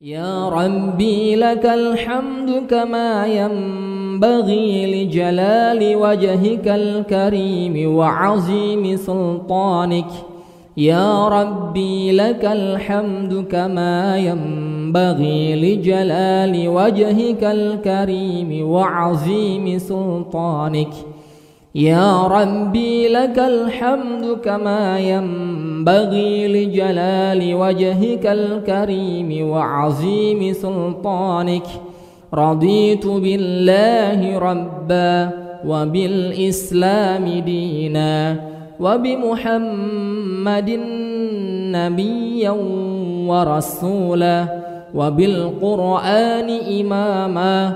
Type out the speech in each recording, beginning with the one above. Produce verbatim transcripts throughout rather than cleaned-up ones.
يا ربي لك الحمد كما ينبغي لجلال وجهك الكريم وعظيم سلطانك. يا ربي لك الحمد كما ينبغي لجلال وجهك الكريم وعظيم سلطانك. يا ربي لك الحمد كما ينبغي لجلال وجهك الكريم وعظيم سلطانك. رضيت بالله ربا وبالإسلام دينا وبمحمد نبيا ورسولا وبالقرآن إماما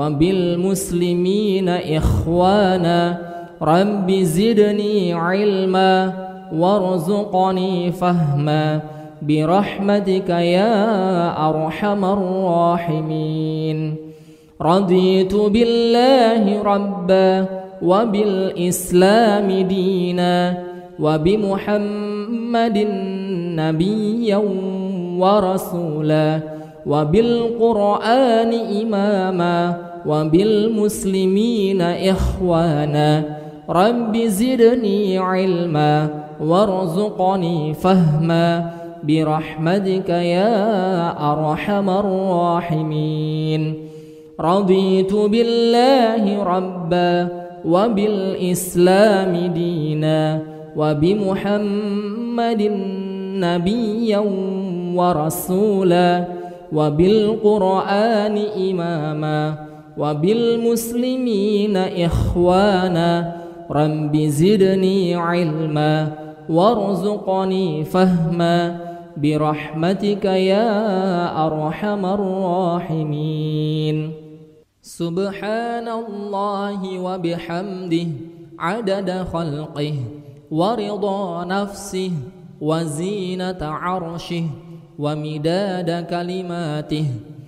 وبالمسلمين إخوانا. رب زدني علما وارزقني فهما برحمتك يا أرحم الراحمين. رضيت بالله ربا وبالإسلام دينا وبمحمد نبيا ورسولا وبالقرآن إماما وبالمسلمين إخوانا. رب زدني علما وارزقني فهما برحمتك يا أرحم الراحمين. رضيت بالله ربا وبالإسلام دينا وبمحمد نبيا ورسولا وبالقرآن إماما وبالمسلمين إخوانا. رب زدني علما وارزقني فهما برحمتك يا أرحم الراحمين. سبحان الله وبحمده عدد خلقه ورضا نفسه وزينة عرشه ومداد كلماته.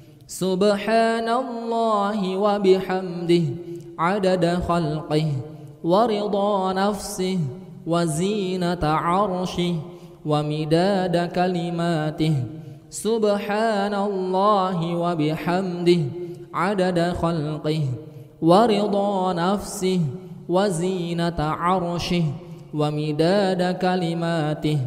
سبحان الله وبحمده عدد خلقه ورضا نفسه وزينة عرشه ومداد كلماته. سبحان الله وبحمده عدد خلقه ورضا نفسه وزينة عرشه ومداد كلماته.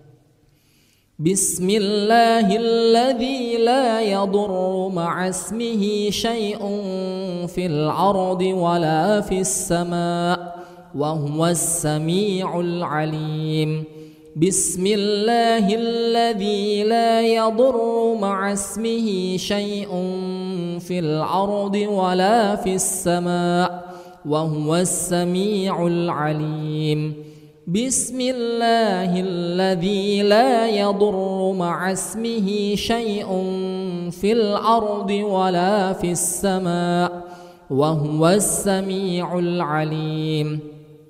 بسم الله الذي لا يضر مع اسمه شيء في الأرض ولا في السماء وهو السميع العليم. بسم الله الذي لا يضر مع اسمه شيء في الأرض ولا في السماء وهو السميع العليم. بسم الله الذي لا يضر مع اسمه شيء في الأرض ولا في السماء وهو السميع العليم.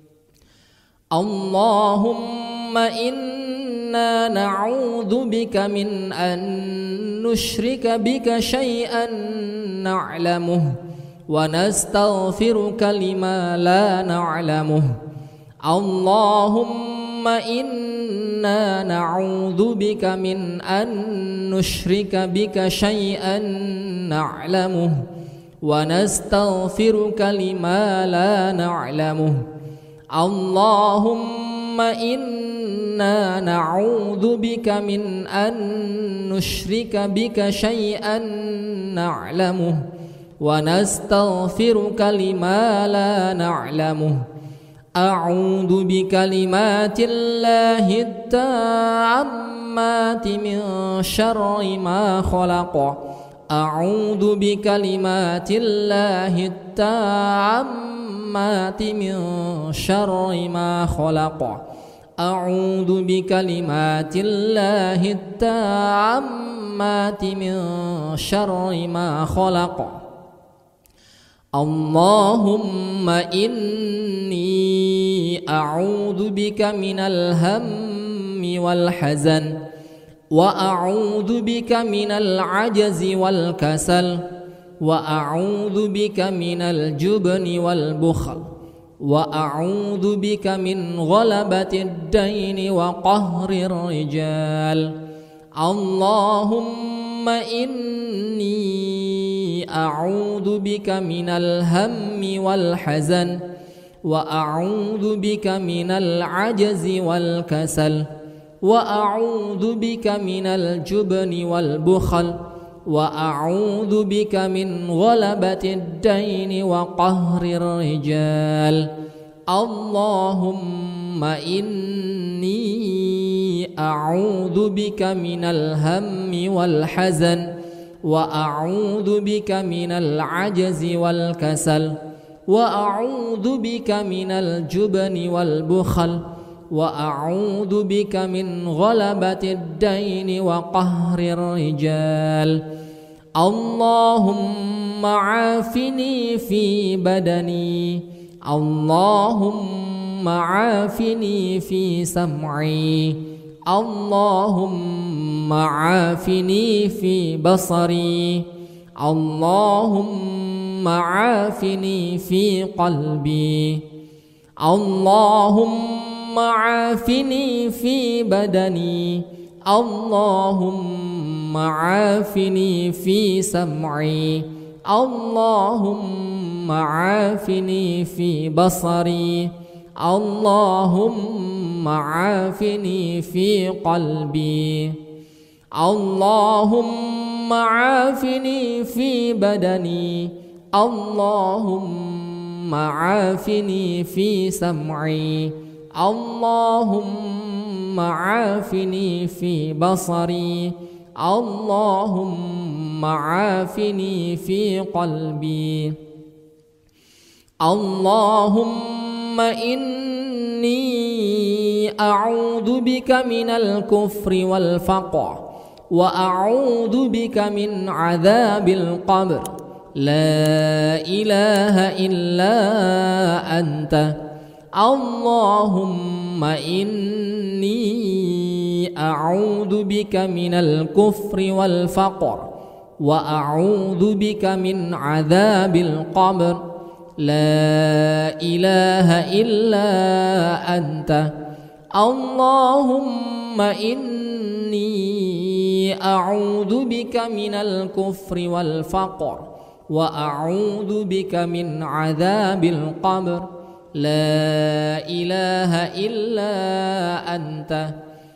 اللهم إنا نعوذ بك من أن نشرك بك شيئا نعلمه ونستغفرك لما لا نعلمه. اللهم إنا نعوذ بك من أن نشرك بك شيئا نعلمه ونستغفرك لما لا نعلمه. اللهم إنا نعوذ بك من أن نشرك بك شيئا نعلمه ونستغفرك لما لا نعلمه. أعوذ بكلمات الله التامات من شر ما خلق. أعوذ بكلمات الله التامات من شر ما خلق. أعوذ بكلمات الله التامات من شر ما خلق. اللهم إني أعوذ بك من الهم والحزن وأعوذ بك من العجز والكسل وأعوذ بك من الجبن والبخل وأعوذ بك من غلبة الدين وقهر الرجال. اللهم إني أعوذ بك من الهم والحزن وأعوذ بك من العجز والكسل وأعوذ بك من الجبن والبخل وأعوذ بك من غلبة الدين وقهر الرجال اللهم إني أعوذ بك من الهم والحزن وأعوذ بك من العجز والكسل وأعوذ بك من الجبن والبخل وأعوذ بك من غلبة الدين وقهر الرجال اللهم عافني في بدني اللهم عافني في سمعي اللهم عافني في بصري اللهم عافني في قلبي اللهم عافني في بدني اللهم عافني في سمعي اللهم عافني في بصري اللهم عافني في قلبي اللهم عافني في بدني اللهم عافني في سمعي اللهم عافني في بصري اللهم عافني في قلبي اللهم إني أعوذ بك من الكفر والفقر وأعوذ بك من عذاب القبر لا إله إلا أنت اللهم إني أعوذ بك من الكفر والفقر وأعوذ بك من عذاب القبر لا إله إلا أنت اللهم إني أعوذ بك من الكفر والفقر وأعوذ بك من عذاب القبر لا إله إلا أنت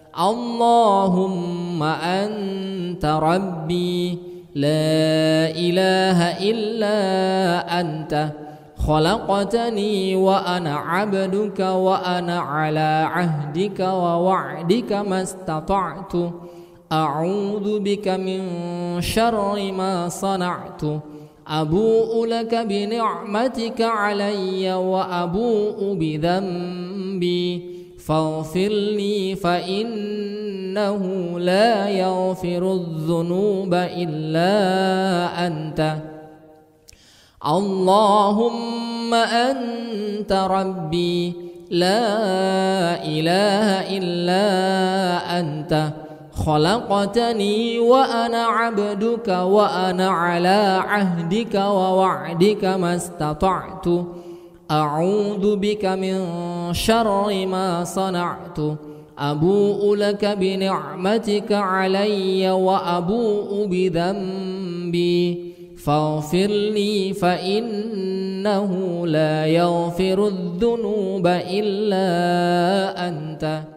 اللهم أنت ربي لا إله إلا أنت خلقتني وأنا عبدك وأنا على عهدك ووعدك ما استطعت أعوذ بك من شر ما صنعت أبوء لك بنعمتك علي وأبوء بذنبي فاغفر لي فإنه لا يغفر الذنوب إلا أنت اللهم أنت ربي لا إله إلا أنت خلقتني وأنا عبدك وأنا على عهدك ووعدك ما استطعت أعوذ بك من شر ما صنعت أبوء لك بنعمتك علي وأبوء بذنبي فاغفر لي فإنه لا يغفر الذنوب إلا أنت